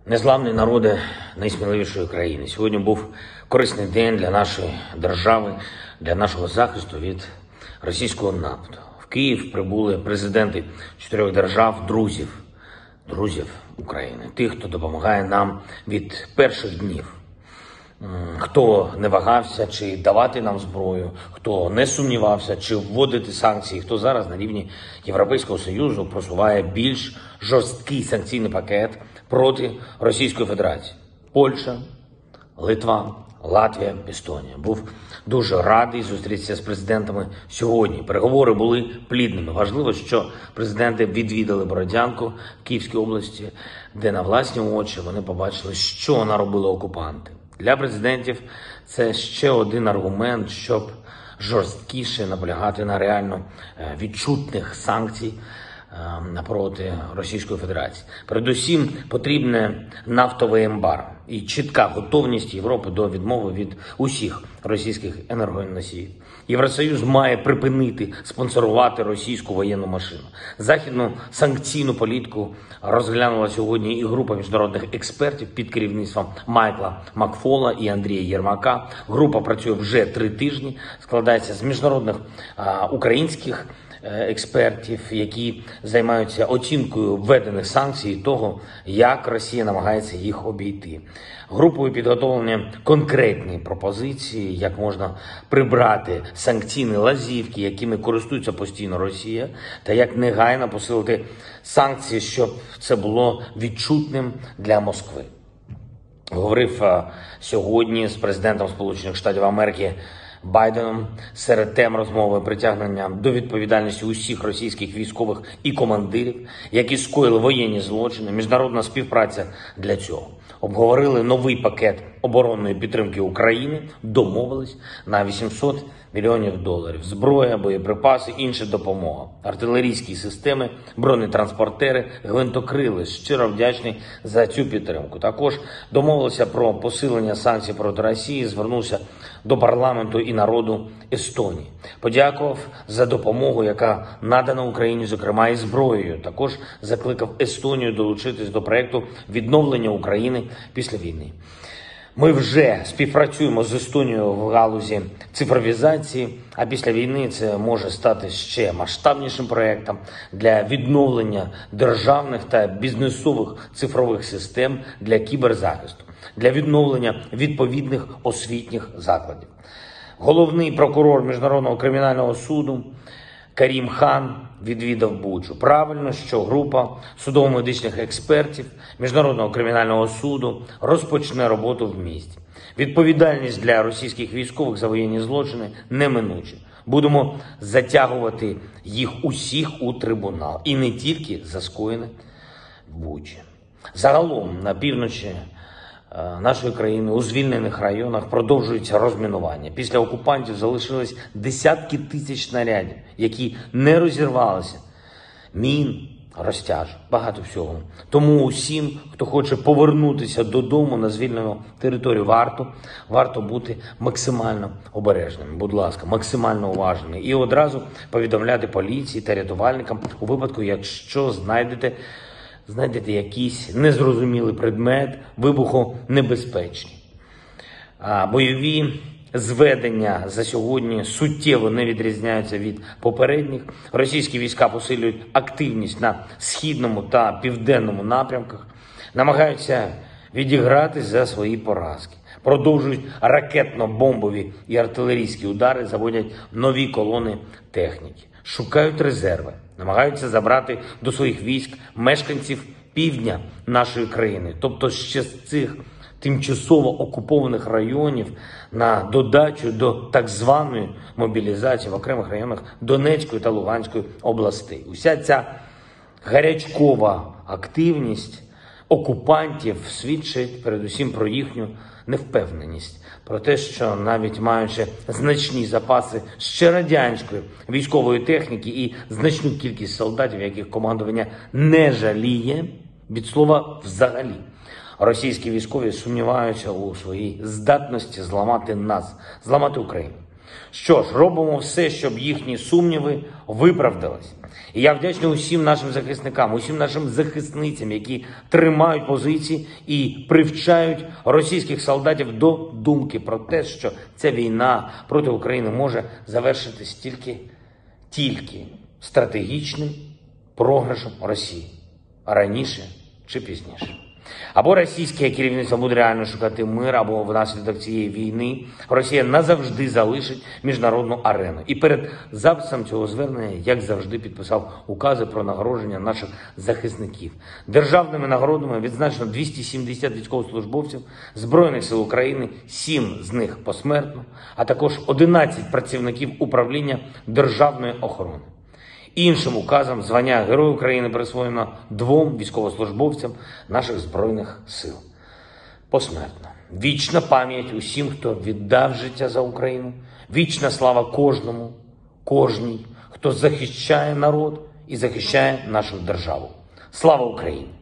Незламний народе найсміливішої країни. Сьогодні був корисний день для нашої держави, для нашого захисту від російського нападу. В Київ прибули президенти 4 держав, друзів України, тих, хто допомагає нам від перших днів. Хто не вагався, чи давати нам зброю, хто не сумнівався, чи вводити санкції, хто зараз на рівні Європейського Союзу просуває більш жорсткий санкційний пакет проти Російської Федерації. Польща, Литва, Латвія, Естонія. Був дуже радий зустрітися з президентами сьогодні. Переговори були плідними. Важливо, що президенти відвідали Бородянку в Київській області, де на власні очі вони побачили, що наробили окупанти. Для президентів це ще один аргумент, щоб жорсткіше наполягати на реально відчутних санкцій напроти Російської Федерації. Передусім потрібне нафтовий ембарго і чітка готовність Європи до відмови від усіх російських енергоносіїв. Євросоюз має припинити спонсорувати російську воєнну машину. Західну санкційну політику розглянула сьогодні і група міжнародних експертів під керівництвом Майкла Макфола і Андрія Єрмака. Група працює вже 3 тижні, складається з міжнародних українських експертів, які займаються оцінкою введених санкцій і того, як Росія намагається їх обійти. Групою підготовлені конкретні пропозиції, як можна прибрати санкційні лазівки, якими користується постійно Росія, та як негайно посилити санкції, щоб це було відчутним для Москви. Говорив сьогодні з президентом Сполучених Штатів Америки Байденом. Серед тем розмови притягнення до відповідальності усіх російських військових і командирів, які скоїли воєнні злочини, міжнародна співпраця для цього. Обговорили новий пакет оборонної підтримки України, домовились на $800 мільйонів. Зброя, боєприпаси, інша допомога, артилерійські системи, бронетранспортери, гвинтокрили. Щиро вдячний за цю підтримку. Також домовилися про посилення санкцій проти Росії, звернувся до парламенту і народу Естонії. Подякував за допомогу, яка надана Україні, зокрема і зброєю. Також закликав Естонію долучитись до проєкту відновлення України після війни. Ми вже співпрацюємо з Естонією в галузі цифровізації, а після війни це може стати ще масштабнішим проєктом для відновлення державних та бізнесових цифрових систем для кіберзахисту, для відновлення відповідних освітніх закладів. Головний прокурор Міжнародного кримінального суду Карім Хан відвідав Бучу. Правильно, що група судово-медичних експертів Міжнародного кримінального суду розпочне роботу в місті. Відповідальність для російських військових за воєнні злочини неминуча. Будемо затягувати їх усіх у трибунал. І не тільки за скоєне в Бучі. Загалом на півночі нашої країни у звільнених районах продовжується розмінування. Після окупантів залишились десятки тисяч снарядів, які не розірвалися. Мін, розтяжок, багато всього. Тому усім, хто хоче повернутися додому на звільнену територію, варто бути максимально обережними. Будь ласка, максимально уважними. І одразу повідомляти поліції та рятувальникам у випадку, якщо знайдете якийсь незрозумілий предмет, вибухонебезпечний. Бойові зведення за сьогодні суттєво не відрізняються від попередніх. Російські війська посилюють активність на східному та південному напрямках, намагаються відіграти за свої поразки. Продовжують ракетно-бомбові і артилерійські удари, заводять нові колони техніки, шукають резерви, намагаються забрати до своїх військ мешканців півдня нашої країни. Тобто ще з цих тимчасово окупованих районів на додачу до так званої мобілізації в окремих районах Донецької та Луганської областей. Уся ця гарячкова активність окупантів свідчить передусім про їхню невпевненість, про те, що навіть маючи значні запаси ще радянської військової техніки і значну кількість солдатів, яких командування не жаліє, від слова взагалі, російські військові сумніваються у своїй здатності зламати нас, зламати Україну. Що ж, робимо все, щоб їхні сумніви виправдалась. І я вдячний усім нашим захисникам, усім нашим захисницям, які тримають позиції і привчають російських солдатів до думки про те, що ця війна проти України може завершитись тільки стратегічним програшем Росії, а раніше чи пізніше. Або російське керівництво буде реально шукати мир, або внаслідок цієї війни Росія назавжди залишить міжнародну арену. І перед записом цього звернення, як завжди, підписав укази про нагородження наших захисників. Державними нагородами відзначено 270 військовослужбовців Збройних сил України, 7 з них посмертно, а також 11 працівників управління державної охорони. Іншим указом звання Герой України присвоєно 2 військовослужбовцям наших Збройних сил. Посмертно. Вічна пам'ять усім, хто віддав життя за Україну. Вічна слава кожній, хто захищає народ і захищає нашу державу. Слава Україні!